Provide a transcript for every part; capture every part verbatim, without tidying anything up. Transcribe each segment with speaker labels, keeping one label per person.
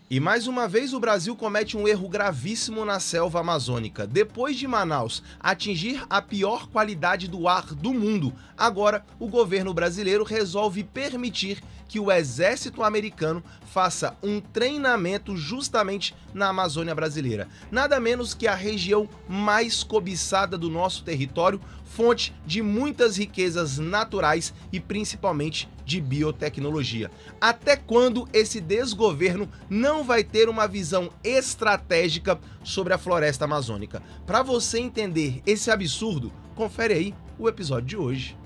Speaker 1: E mais uma vez o Brasil comete um erro gravíssimo na selva amazônica. Depois de Manaus atingir a pior qualidade do ar do mundo, agora o governo brasileiro resolve permitir que o exército americano faça um treinamento justamente na Amazônia brasileira. Nada menos que a região mais cobiçada do nosso território, fonte de muitas riquezas naturais e principalmente de biotecnologia. Até quando esse desgoverno não vai ter uma visão estratégica sobre a floresta amazônica? Para você entender esse absurdo, confere aí o episódio de hoje.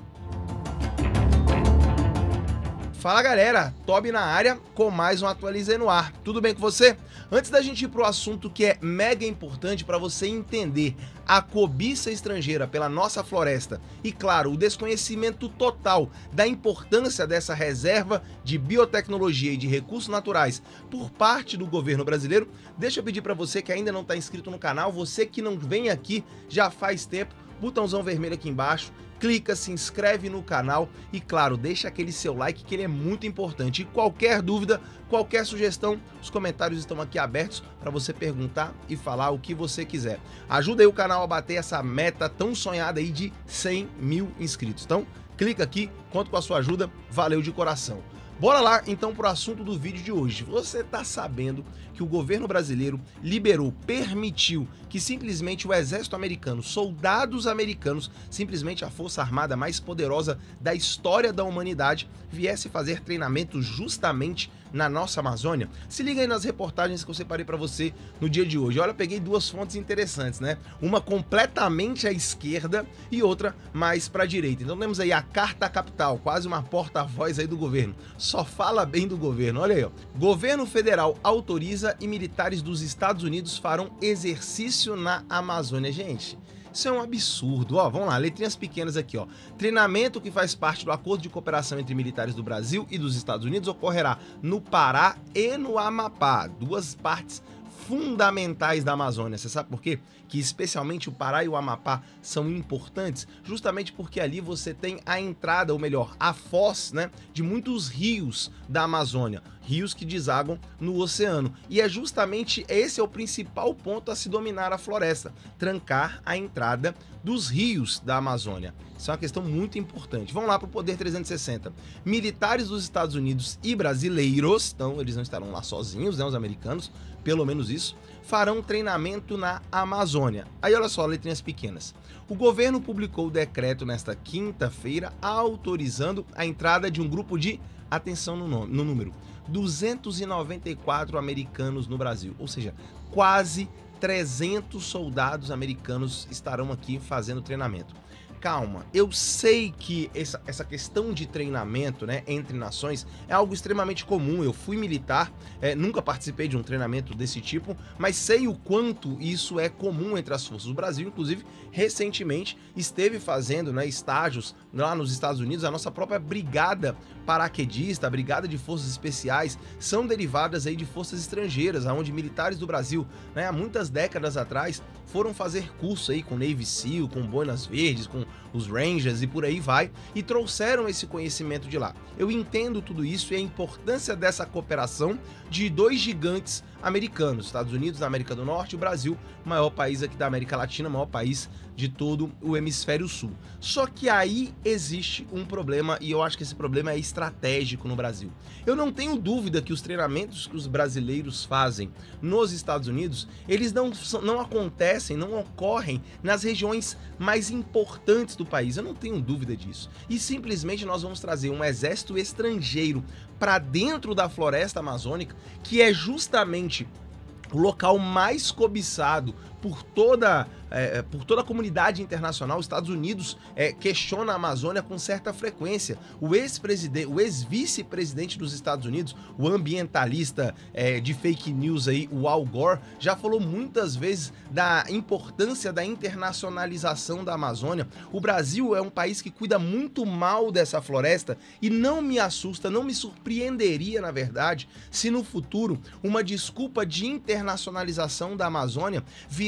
Speaker 1: Fala galera, Toby na área com mais um Atualizei no Ar. Tudo bem com você? Antes da gente ir para o assunto que é mega importante para você entender a cobiça estrangeira pela nossa floresta e, claro, o desconhecimento total da importância dessa reserva de biotecnologia e de recursos naturais por parte do governo brasileiro, deixa eu pedir para você que ainda não está inscrito no canal, você que não vem aqui já faz tempo, botãozão vermelho aqui embaixo, clica, se inscreve no canal e, claro, deixa aquele seu like que ele é muito importante. E qualquer dúvida, qualquer sugestão, os comentários estão aqui abertos para você perguntar e falar o que você quiser. Ajuda aí o canal a bater essa meta tão sonhada aí de cem mil inscritos. Então, clica aqui, conto com a sua ajuda, valeu de coração. Bora lá então para o assunto do vídeo de hoje. Você está sabendo que o governo brasileiro liberou, permitiu que simplesmente o exército americano, soldados americanos, simplesmente a força armada mais poderosa da história da humanidade, viesse fazer treinamento justamente na nossa Amazônia? Se liga aí nas reportagens que eu separei para você no dia de hoje. Olha, eu peguei duas fontes interessantes, né? Uma completamente à esquerda e outra mais para a direita. Então temos aí a Carta Capital, quase uma porta-voz aí do governo. Só fala bem do governo, olha aí, ó. Governo federal autoriza e militares dos Estados Unidos farão exercício na Amazônia. Gente, isso é um absurdo, ó, vamos lá, letrinhas pequenas aqui, ó. Treinamento que faz parte do acordo de cooperação entre militares do Brasil e dos Estados Unidos ocorrerá no Pará e no Amapá, duas partes fundamentais da Amazônia. Você sabe por quê? Que especialmente o Pará e o Amapá são importantes, justamente porque ali você tem a entrada, ou melhor, a foz, né, de muitos rios da Amazônia, rios que desagam no oceano. E é justamente esse é o principal ponto a se dominar a floresta, trancar a entrada dos rios da Amazônia. Isso é uma questão muito importante. Vamos lá para o Poder trezentos e sessenta. Militares dos Estados Unidos e brasileiros, então eles não estarão lá sozinhos, né, os americanos, pelo menos isso, farão treinamento na Amazônia. Aí olha só, letrinhas pequenas. O governo publicou o decreto nesta quinta-feira autorizando a entrada de um grupo de, atenção no, nome, no número, duzentos e noventa e quatro americanos no Brasil, ou seja, quase trezentos soldados americanos estarão aqui fazendo treinamento. Calma, eu sei que essa, essa questão de treinamento, né, entre nações é algo extremamente comum. Eu fui militar, é, nunca participei de um treinamento desse tipo, mas sei o quanto isso é comum entre as forças. O Brasil, inclusive, recentemente esteve fazendo, né, estágios lá nos Estados Unidos. A nossa própria brigada paraquedista, a brigada de forças especiais, são derivadas aí de forças estrangeiras, onde militares do Brasil, né, há muitas décadas atrás, foram fazer curso aí com Navy SEAL, com Boinas Verdes, com os Rangers e por aí vai, e trouxeram esse conhecimento de lá. Eu entendo tudo isso e a importância dessa cooperação de dois gigantes americanos, Estados Unidos da América do Norte e o Brasil, maior país aqui da América Latina, maior país de todo o hemisfério sul. Só que aí existe um problema e eu acho que esse problema é estratégico no Brasil. Eu não tenho dúvida que os treinamentos que os brasileiros fazem nos Estados Unidos, eles não, não acontecem, não ocorrem nas regiões mais importantes do país. Eu não tenho dúvida disso. E simplesmente nós vamos trazer um exército estrangeiro para dentro da floresta amazônica, que é justamente o local mais cobiçado por toda, é, por toda a comunidade internacional. Os Estados Unidos é, questiona a Amazônia com certa frequência. O ex-presidente, o ex-vice-presidente dos Estados Unidos, o ambientalista é, de fake news aí, o Al Gore, já falou muitas vezes da importância da internacionalização da Amazônia. O Brasil é um país que cuida muito mal dessa floresta e não me assusta, não me surpreenderia, na verdade, se no futuro uma desculpa de internacionalização da Amazônia vier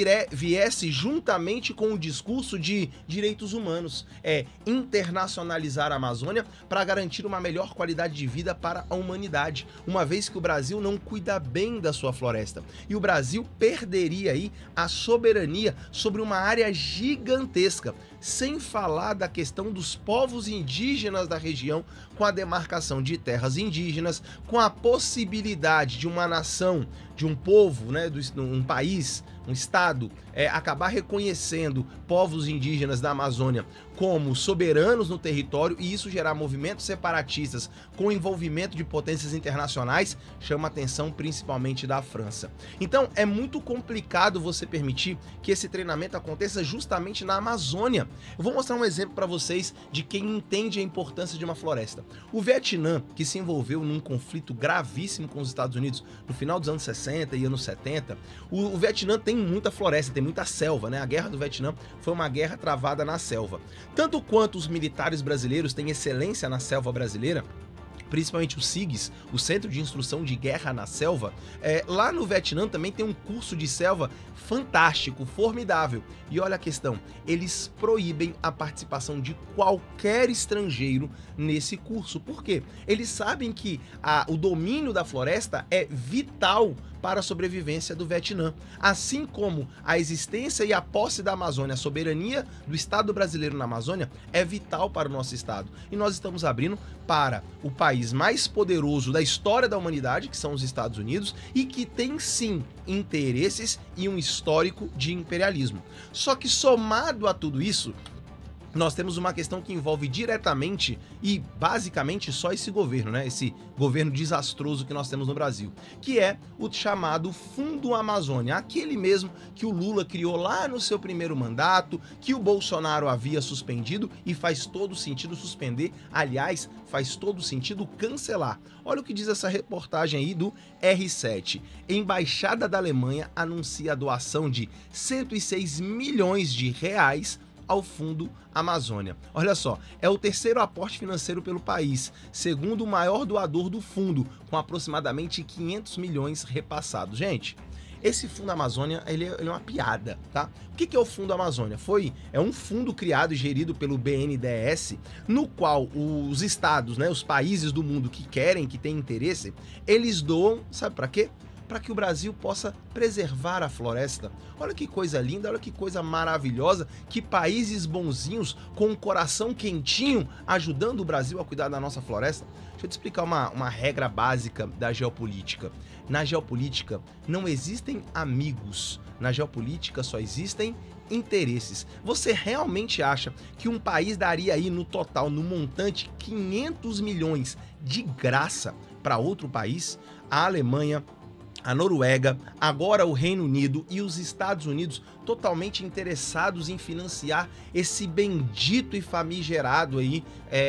Speaker 1: vire, viesse juntamente com o discurso de direitos humanos, é internacionalizar a Amazônia para garantir uma melhor qualidade de vida para a humanidade, uma vez que o Brasil não cuida bem da sua floresta. E o Brasil perderia aí a soberania sobre uma área gigantesca, sem falar da questão dos povos indígenas da região, com a demarcação de terras indígenas, com a possibilidade de uma nação, de um povo, né, de um país, um estado, é, acabar reconhecendo povos indígenas da Amazônia como soberanos no território e isso gerar movimentos separatistas com envolvimento de potências internacionais, chama a atenção principalmente da França. Então é muito complicado você permitir que esse treinamento aconteça justamente na Amazônia. Eu vou mostrar um exemplo para vocês de quem entende a importância de uma floresta. O Vietnã, que se envolveu num conflito gravíssimo com os Estados Unidos no final dos anos sessenta e anos setenta, o, o Vietnã tem muita floresta, tem muita selva, né? A Guerra do Vietnã foi uma guerra travada na selva. Tanto quanto os militares brasileiros têm excelência na selva brasileira, principalmente o SIGS, o Centro de Instrução de Guerra na Selva, é, lá no Vietnã também tem um curso de selva fantástico, formidável. E olha a questão, eles proíbem a participação de qualquer estrangeiro nesse curso. Por quê? Eles sabem que a, o domínio da floresta é vital para a sobrevivência do Vietnã, assim como a existência e a posse da Amazônia, a soberania do Estado brasileiro na Amazônia é vital para o nosso Estado. E nós estamos abrindo para o país mais poderoso da história da humanidade, que são os Estados Unidos, e que tem sim interesses e um histórico de imperialismo. Só que somado a tudo isso, nós temos uma questão que envolve diretamente e basicamente só esse governo, né? Esse governo desastroso que nós temos no Brasil, que é o chamado Fundo Amazônia, aquele mesmo que o Lula criou lá no seu primeiro mandato, que o Bolsonaro havia suspendido e faz todo sentido suspender, aliás, faz todo sentido cancelar. Olha o que diz essa reportagem aí do R sete. Embaixada da Alemanha anuncia a doação de cento e seis milhões de reais ao Fundo Amazônia. Olha só, é o terceiro aporte financeiro pelo país, segundo o maior doador do fundo, com aproximadamente quinhentos milhões repassados. Gente, esse Fundo Amazônia, ele é, ele é uma piada, tá? O que, que é o Fundo Amazônia? Foi, é um fundo criado e gerido pelo B N D E S, no qual os estados, né, os países do mundo que querem, que têm interesse, eles doam, sabe para quê? Para que o Brasil possa preservar a floresta. Olha que coisa linda, olha que coisa maravilhosa, que países bonzinhos com um coração quentinho ajudando o Brasil a cuidar da nossa floresta. Deixa eu te explicar uma, uma regra básica da geopolítica. Na geopolítica não existem amigos, na geopolítica só existem interesses. Você realmente acha que um país daria aí no total, no montante, quinhentos milhões de graça para outro país? A Alemanha, a Noruega, agora o Reino Unido e os Estados Unidos totalmente interessados em financiar esse bendito e famigerado aí,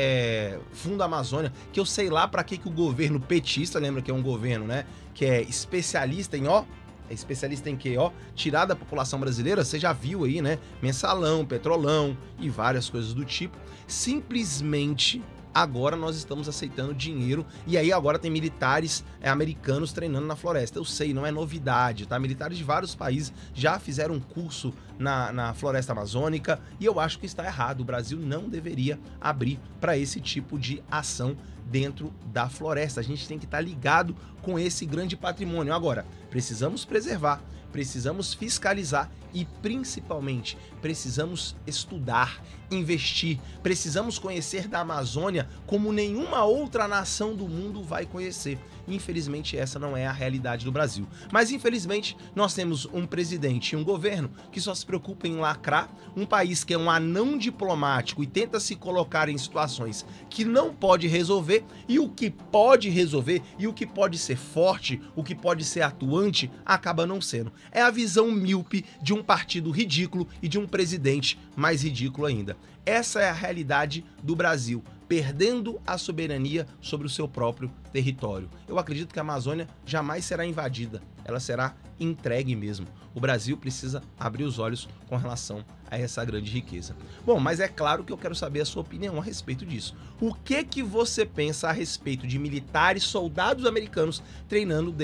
Speaker 1: é, Fundo Amazônia, que eu sei lá para que, que o governo petista, lembra que é um governo, né, que é especialista em, ó, é especialista em quê, ó, tirar da população brasileira, você já viu aí, né, mensalão, petrolão e várias coisas do tipo, simplesmente agora nós estamos aceitando dinheiro e aí agora tem militares é, americanos treinando na floresta. Eu sei, não é novidade, tá? Militares de vários países já fizeram um curso na, na floresta amazônica e eu acho que está errado. O Brasil não deveria abrir para esse tipo de ação dentro da floresta. A gente tem que estar ligado com esse grande patrimônio. Agora, precisamos preservar, precisamos fiscalizar e, principalmente, precisamos estudar, investir, precisamos conhecer da Amazônia como nenhuma outra nação do mundo vai conhecer. Infelizmente, essa não é a realidade do Brasil. Mas, infelizmente, nós temos um presidente e um governo que só se preocupa em lacrar, um país que é um anão diplomático e tenta se colocar em situações que não pode resolver, e o que pode resolver, e o que pode ser forte, o que pode ser atuante, acaba não sendo. É a visão míope de um partido ridículo e de um presidente mais ridículo ainda. Essa é a realidade do Brasil, perdendo a soberania sobre o seu próprio território. Eu acredito que a Amazônia jamais será invadida, ela será entregue mesmo. O Brasil precisa abrir os olhos com relação a essa grande riqueza. Bom, mas é claro que eu quero saber a sua opinião a respeito disso. O que que você pensa a respeito de militares, soldados americanos treinando dentro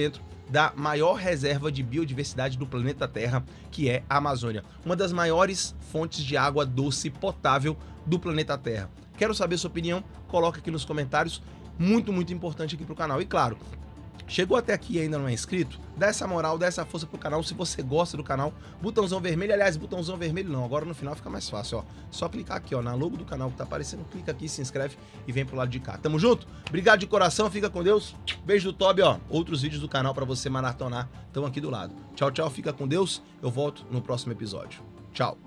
Speaker 1: da maior reserva de biodiversidade do planeta Terra, que é a Amazônia. Uma das maiores fontes de água doce potável do planeta Terra. Quero saber sua opinião? Coloca aqui nos comentários. Muito, muito importante aqui pro canal. E claro, chegou até aqui e ainda não é inscrito? Dá essa moral, dá essa força pro canal. Se você gosta do canal, botãozão vermelho. Aliás, botãozão vermelho não, agora no final fica mais fácil, ó. Só clicar aqui, ó, na logo do canal que tá aparecendo. Clica aqui, se inscreve e vem pro lado de cá. Tamo junto? Obrigado de coração, fica com Deus. Beijo do Tobi, ó. Outros vídeos do canal pra você maratonar estão aqui do lado. Tchau, tchau, fica com Deus. Eu volto no próximo episódio. Tchau.